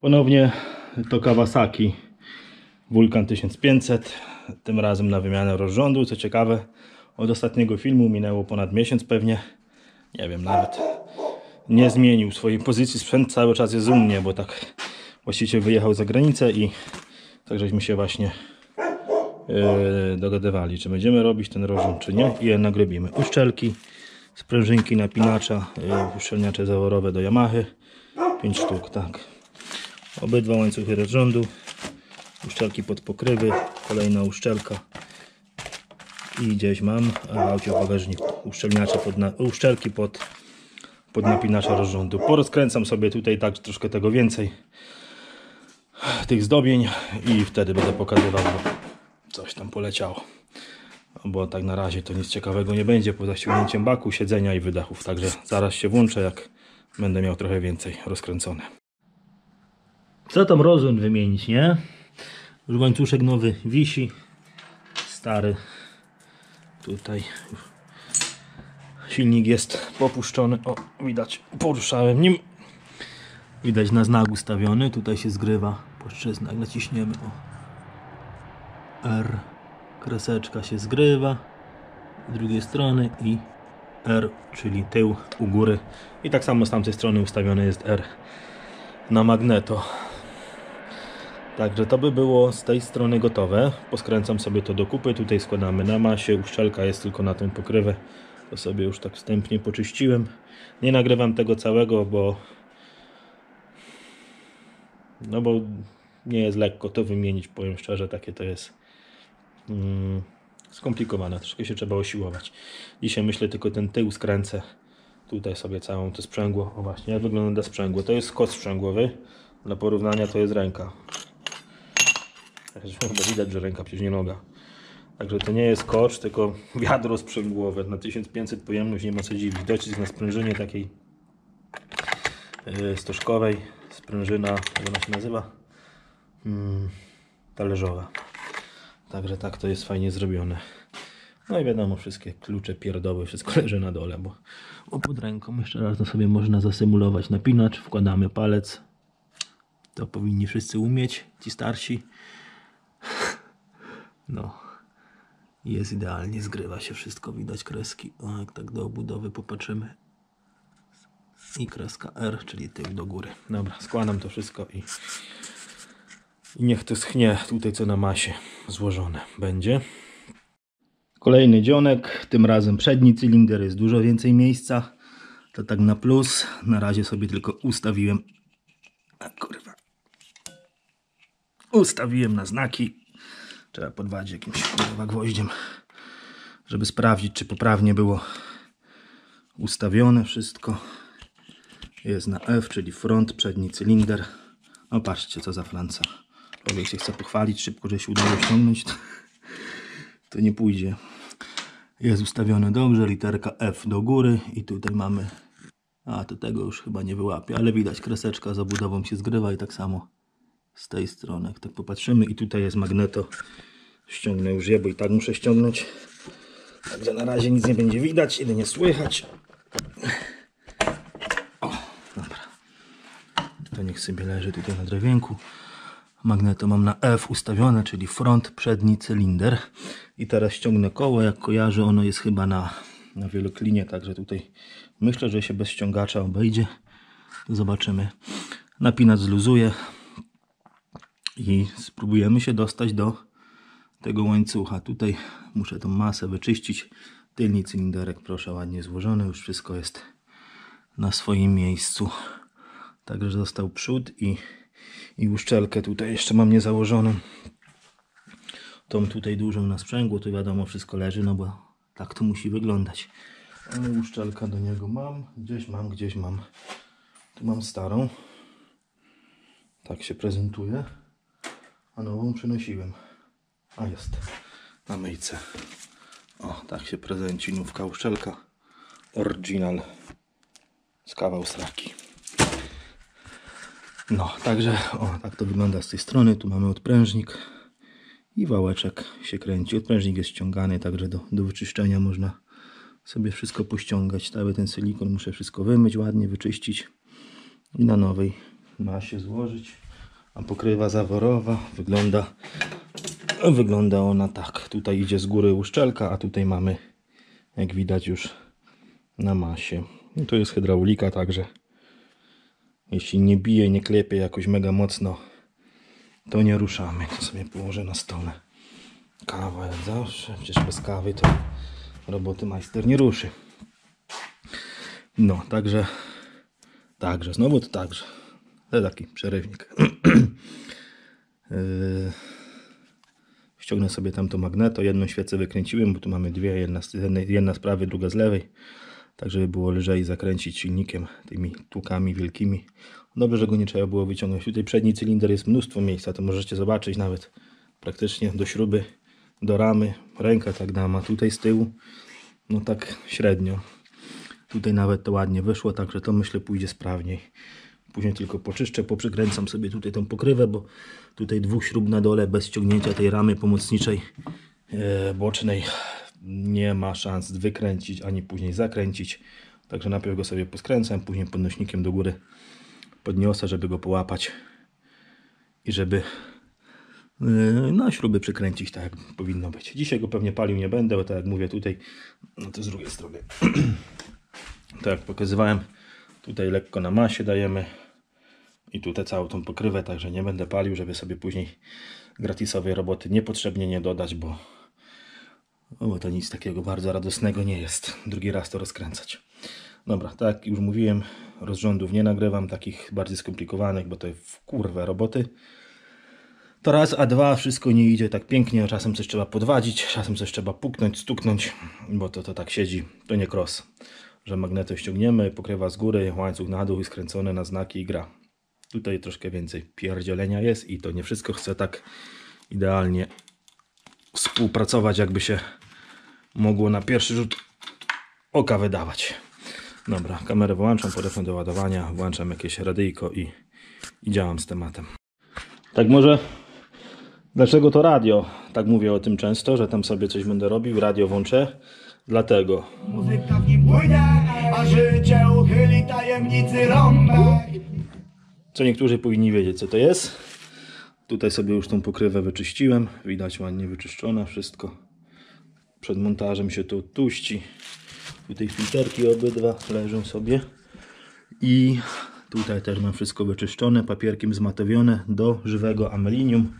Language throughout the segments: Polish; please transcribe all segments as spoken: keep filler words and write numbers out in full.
Ponownie to Kawasaki Vulcan tysiąc pięćset, tym razem na wymianę rozrządu. Co ciekawe, od ostatniego filmu minęło ponad miesiąc pewnie, nie wiem nawet, nie zmienił swojej pozycji, sprzęt cały czas jest u mnie, bo tak właściciel wyjechał za granicę i tak żeśmy się właśnie yy, dogadywali, czy będziemy robić ten rozrząd, czy nie, i jednak robimy. Uszczelki, sprężynki, napinacza, yy, uszczelniacze zaworowe do Yamahy, pięć sztuk, tak. Obydwa łańcuchy rozrządu, uszczelki pod pokrywy, kolejna uszczelka i gdzieś mam w aucie w bagażniku uszczelniacze pod na, uszczelki pod, pod napinacza rozrządu. Porozkręcam sobie tutaj tak troszkę tego więcej, tych zdobień, i wtedy będę pokazywał, bo coś tam poleciało. Bo tak na razie to nic ciekawego nie będzie poza ściągnięciem baku, siedzenia i wydechów. Także zaraz się włączę, jak będę miał trochę więcej rozkręcone. Co tam rozrząd wymienić, nie? Już łańcuszek nowy wisi, stary tutaj. Silnik jest popuszczony, o, widać, poruszałem nim. Widać na znak ustawiony, tutaj się zgrywa płaszczyzna, jak naciśniemy, o, R, kreseczka się zgrywa z drugiej strony i R, czyli tył u góry, i tak samo z tamtej strony ustawione jest R na magneto. Także to by było z tej strony gotowe. Poskręcam sobie to do kupy, tutaj składamy na masie, uszczelka jest tylko na tą pokrywę, to sobie już tak wstępnie poczyściłem. Nie nagrywam tego całego, bo no bo nie jest lekko to wymienić, powiem szczerze, takie to jest mm, skomplikowane, troszkę się trzeba osiłować. Dzisiaj myślę tylko ten tył skręcę, tutaj sobie całą to sprzęgło. O właśnie, jak wygląda sprzęgło? To jest kos sprzęgłowy, dla porównania to jest ręka. Chyba widać, że ręka, przecież nie noga. Także to nie jest kocz, tylko wiadro sprzęgłowe. Na tysiąc pięćset pojemność, nie ma co dziwić. Docisk na sprężynie takiej yy, stożkowej. Sprężyna, jak ona się nazywa? Hmm, talerzowa. Także tak to jest fajnie zrobione. No i wiadomo, wszystkie klucze, pierdoły, wszystko leży na dole, bo, bo pod ręką jeszcze raz to sobie można zasymulować napinacz. Wkładamy palec. To powinni wszyscy umieć, ci starsi. No, jest idealnie, zgrywa się wszystko, widać kreski. O, jak tak do obudowy popatrzymy. I kreska R, czyli tył do góry. Dobra, składam to wszystko i, i niech to schnie tutaj, co na masie złożone będzie. Kolejny dzionek, tym razem przedni cylinder, jest dużo więcej miejsca. To tak na plus. Na razie sobie tylko ustawiłem. A kurwa. Ustawiłem na znaki. Trzeba podwadzić jakimś kurwa gwoździem, żeby sprawdzić, czy poprawnie było ustawione wszystko. Jest na F, czyli front, przedni cylinder. No patrzcie, co za flanca. Człowiek się chce pochwalić szybko, że się udało ściągnąć. To, to nie pójdzie. Jest ustawione dobrze, literka F do góry i tutaj mamy... A, to tego już chyba nie wyłapię, ale widać, kreseczka z obudową się zgrywa i tak samo z tej strony. Jak tak popatrzymy, i tutaj jest magneto. Ściągnę już je, bo i tak muszę ściągnąć. Także na razie nic nie będzie widać, jedynie słychać. O, dobra. To niech sobie leży tutaj na drewienku. Magneto mam na F ustawione, czyli front, przedni cylinder. I teraz ściągnę koło, jak kojarzę, ono jest chyba na, na wieloklinie, także tutaj myślę, że się bez ściągacza obejdzie. Zobaczymy. Napinacz zluzuję i spróbujemy się dostać do tego łańcucha. Tutaj muszę tą masę wyczyścić. Tylny cylinderek, proszę, ładnie złożony. Już wszystko jest na swoim miejscu. Także został przód i, i uszczelkę tutaj jeszcze mam nie założoną. Tą tutaj dużą na sprzęgło, to wiadomo, wszystko leży, no bo tak to musi wyglądać. Ale uszczelka do niego mam. Gdzieś mam, gdzieś mam. Tu mam starą. Tak się prezentuje. A nową przynosiłem. A jest. Na myjce. O, tak się prezenci nówka uszczelka. Original. Z kawał sraki. No, także o, tak to wygląda z tej strony. Tu mamy odprężnik i wałeczek się kręci. Odprężnik jest ściągany, także do, do wyczyszczenia można sobie wszystko pościągać. Cały ten silikon muszę wszystko wymyć, ładnie wyczyścić i na nowej masie złożyć. A pokrywa zaworowa wygląda, wygląda ona tak. Tutaj idzie z góry uszczelka, a tutaj mamy, jak widać, już na masie. I tu jest hydraulika, także jeśli nie bije, nie klepie jakoś mega mocno, to nie ruszamy. To sobie położę na stole. Kawa jak zawsze, przecież bez kawy to roboty majster nie ruszy. No, także, także, znowu to także. To taki przerywnik. yy, ściągnę sobie tamto magneto, jedną świecę wykręciłem, bo tu mamy dwie, jedna z, jedna z prawej, druga z lewej. Tak, żeby było lżej zakręcić silnikiem tymi tłukami wielkimi. Dobrze, że go nie trzeba było wyciągnąć. Tutaj przedni cylinder jest mnóstwo miejsca, to możecie zobaczyć nawet praktycznie do śruby, do ramy. Ręka tak dam, a tutaj z tyłu no tak średnio. Tutaj nawet to ładnie wyszło, także to myślę pójdzie sprawniej. Później tylko poczyszczę, poprzykręcam sobie tutaj tą pokrywę, bo tutaj dwóch śrub na dole bez ściągnięcia tej ramy pomocniczej e, bocznej nie ma szans wykręcić, ani później zakręcić. Także najpierw go sobie poskręcam, później podnośnikiem do góry podniosę, żeby go połapać i żeby yy, na śruby przykręcić tak jak powinno być. Dzisiaj go pewnie palił nie będę, bo tak jak mówię tutaj, no to z drugiej strony. Tak jak pokazywałem, tutaj lekko na masie dajemy i tutaj całą tą pokrywę, także nie będę palił, żeby sobie później gratisowej roboty niepotrzebnie nie dodać, bo O, bo to nic takiego bardzo radosnego nie jest. Drugi raz to rozkręcać. Dobra, tak jak już mówiłem, rozrządów nie nagrywam, takich bardziej skomplikowanych, bo to w kurwę roboty. To raz, a dwa, wszystko nie idzie tak pięknie. Czasem coś trzeba podwadzić, czasem coś trzeba puknąć, stuknąć, bo to, to tak siedzi. To nie cross, że magneto ściągniemy, pokrywa z góry, łańcuch na dół i skręcone na znaki i gra. Tutaj troszkę więcej pierdzielenia jest i to nie wszystko chce tak idealnie współpracować, jakby się mogło na pierwszy rzut oka wydawać. Dobra, kamerę wyłączam, podepnę do ładowania, włączam jakieś radyjko i, i działam z tematem. Tak może, dlaczego to radio? Tak mówię o tym często, że tam sobie coś będę robił, radio włączę. Dlatego. Muzyka w nim płynie, a życie uchyli tajemnicy rąbek. Co niektórzy powinni wiedzieć, co to jest. Tutaj sobie już tą pokrywę wyczyściłem. Widać ładnie wyczyszczona wszystko. Przed montażem się to odtuści. Tutaj filterki obydwa leżą sobie. I tutaj też mam wszystko wyczyszczone. Papierkiem zmatowione do żywego amelinium.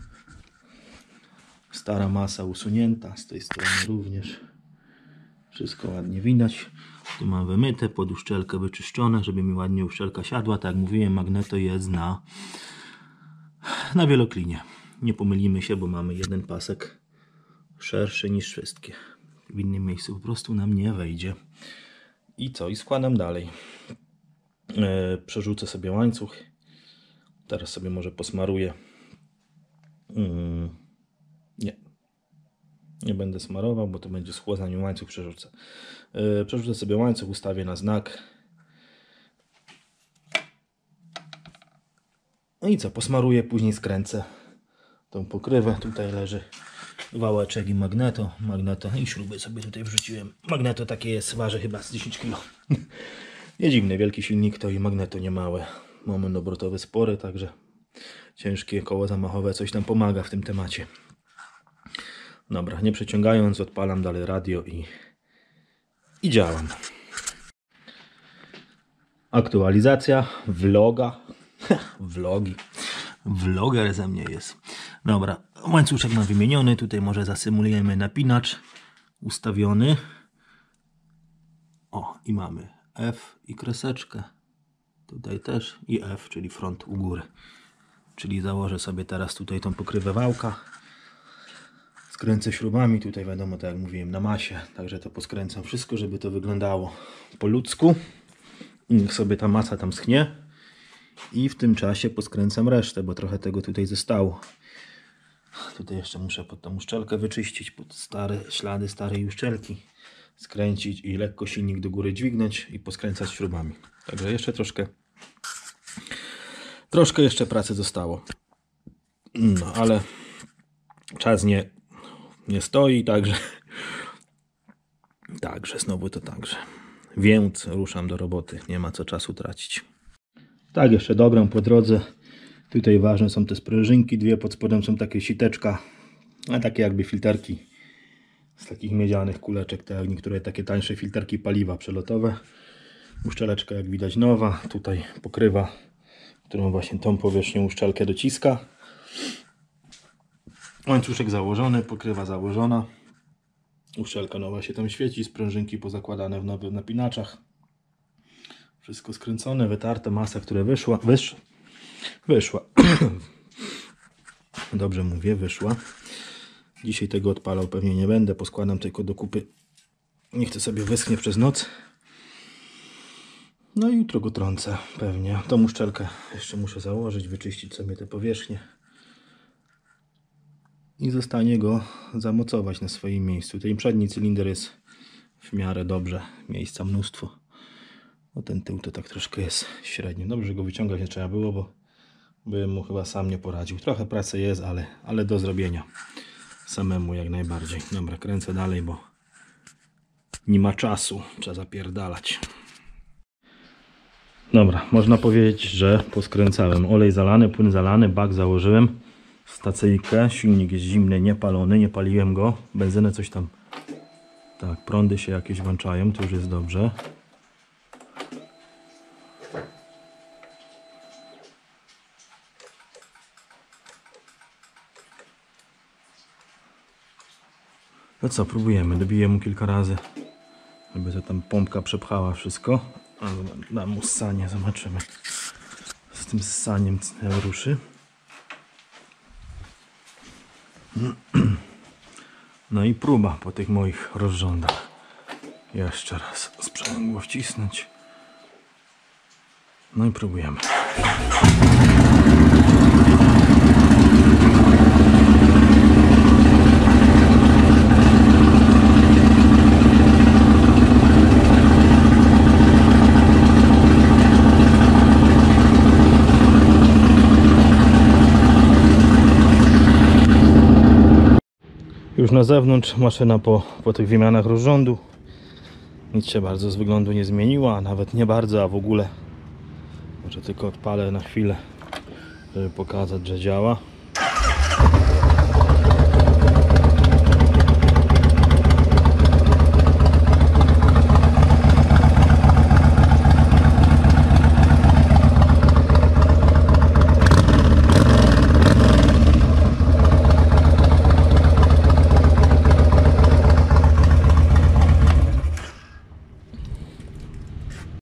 Stara masa usunięta. Z tej strony również. Wszystko ładnie widać. Tu mam wymyte, pod uszczelkę wyczyszczone, żeby mi ładnie uszczelka siadła. Tak jak mówiłem, magneto jest na, na wieloklinie. Nie pomylimy się, bo mamy jeden pasek szerszy niż wszystkie. W innym miejscu po prostu nam nie wejdzie. I co? I składam dalej. E, przerzucę sobie łańcuch. Teraz sobie może posmaruję. Hmm. Nie. Nie będę smarował, bo to będzie schło, zanim łańcuch przerzucę. Yy, przerzucę sobie łańcuch, ustawię na znak. No i co? Posmaruję, później skręcę tą pokrywę. Tutaj leży wałeczek i magneto. Magneto i śruby sobie tutaj wrzuciłem. Magneto takie jest, waży chyba z dziesięć kilo. Nie dziwny, wielki silnik to i magneto nie małe. Moment obrotowy spory, także ciężkie koło zamachowe coś tam pomaga w tym temacie. Dobra, nie przeciągając, odpalam dalej radio i, i działam. Aktualizacja vloga. Vlogi. Vloger ze mnie jest. Dobra, łańcuszek mam wymieniony. Tutaj może zasymulujemy napinacz ustawiony. O, i mamy F i kreseczkę. Tutaj też i F, czyli front u góry. Czyli założę sobie teraz tutaj tą pokrywę wałka. Skręcę śrubami, tutaj wiadomo, tak jak mówiłem, na masie, także to poskręcam wszystko, żeby to wyglądało po ludzku. Niech sobie ta masa tam schnie i w tym czasie poskręcam resztę, bo trochę tego tutaj zostało. Tutaj jeszcze muszę pod tą uszczelkę wyczyścić, pod stare ślady starej uszczelki, skręcić i lekko silnik do góry dźwignąć i poskręcać śrubami. Także jeszcze troszkę, troszkę jeszcze pracy zostało. No, ale czas nie nie stoi, także także znowu to także. Więc ruszam do roboty, nie ma co czasu tracić. Tak, jeszcze dogram po drodze Tutaj ważne są te sprężynki, dwie, pod spodem są takie siteczka, a takie jakby filterki z takich miedzianych kuleczek, tak jak niektóre takie tańsze filterki paliwa przelotowe. Uszczeleczka jak widać nowa, tutaj pokrywa, którą właśnie tą powierzchnią uszczelkę dociska. Łańcuszek założony, pokrywa założona. Uszczelka nowa się tam świeci, sprężynki pozakładane w nowych napinaczach. Wszystko skręcone, wytarte, masa, która wyszła, wysz, wyszła. Dobrze mówię, wyszła. Dzisiaj tego odpalał pewnie nie będę, poskładam tylko do kupy. Nie chcę sobie wyschnie przez noc. No i jutro go trącę pewnie. Tą uszczelkę jeszcze muszę założyć, wyczyścić sobie te powierzchnie. I zostanie go zamocować na swoim miejscu. Ten przedni cylinder jest w miarę dobrze, miejsca mnóstwo. No ten tył to tak troszkę jest średnio. Dobrze, że go wyciągać nie trzeba było, bo bym mu chyba sam nie poradził. Trochę pracy jest, ale, ale do zrobienia samemu jak najbardziej. Dobra, kręcę dalej, bo nie ma czasu. Trzeba zapierdalać. Dobra, można powiedzieć, że poskręcałem. Olej zalany, płyn zalany, bak założyłem. Stacyjkę, silnik jest zimny, niepalony, nie paliłem go. Benzynę coś tam... Tak, prądy się jakieś włączają, to już jest dobrze. No co, próbujemy. Dobiję mu kilka razy, żeby to tam pompka przepchała wszystko. Dam mu ssanie, zobaczymy. Z tym ssaniem ruszy. No i próba po tych moich rozrządach. Jeszcze raz sprzęgło wcisnąć. No i próbujemy. Już na zewnątrz maszyna po, po tych wymianach rozrządu. Nic się bardzo z wyglądu nie zmieniła, a nawet nie bardzo, a w ogóle. Może tylko odpalę na chwilę, żeby pokazać, że działa.